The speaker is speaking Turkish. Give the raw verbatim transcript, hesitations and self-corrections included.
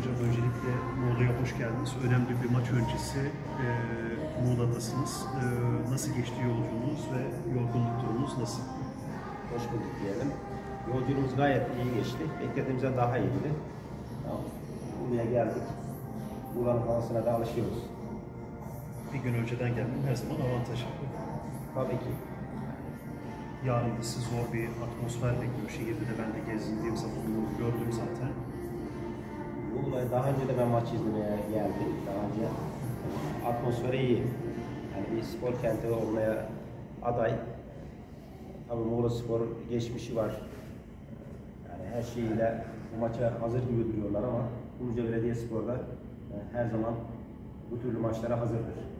Hocam öncelikle Muğla'ya hoş geldiniz. Önemli bir maç öncesi e, Muğla'dasınız. E, nasıl geçti yolculuğunuz ve yorgunluk durumunuz nasıl? Hoş bulduk diyelim. Yolculuğumuz gayet iyi geçti. Beklediğimizden daha iyiydi. Buraya geldik. Buranın havasına da alışıyoruz. Bir gün önceden gelmem her zaman avantajlı. Tabii ki. Yarın da sizi zor bir atmosfer bekliyor. Şehirde de ben de gezindiğim zaman bunu gördüm zaten. Muğla'ya daha önce de ben maç izlemeye geldim. Daha önce atmosferi iyi. Yani bir spor kenti olmaya aday. Tabii Muğla Spor geçmişi var. Yani her şeyiyle bu maça hazır gibi duruyorlar ama Buca Belediyespor'da her zaman bu türlü maçlara hazırdır.